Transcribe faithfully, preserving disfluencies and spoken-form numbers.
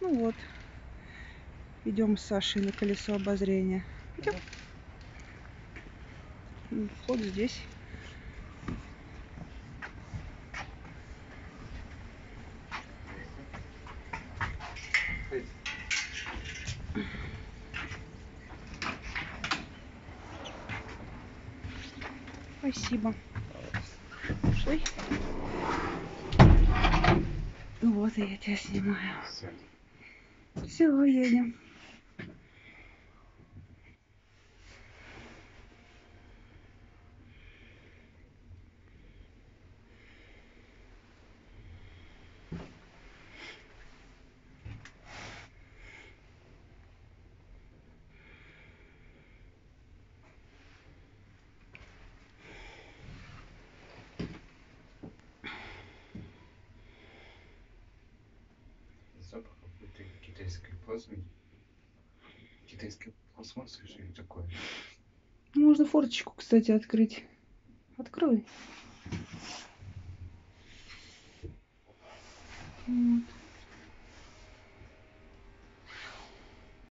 Ну вот. Идем с Сашей на колесо обозрения. Идем. Вход здесь. Спасибо. Ой. Вот и я тебя снимаю. Все, едем. Запах какой-то китайской плазмы. Китайская пластмасса или такое. Можно форточку, кстати, открыть. Открой. Вот.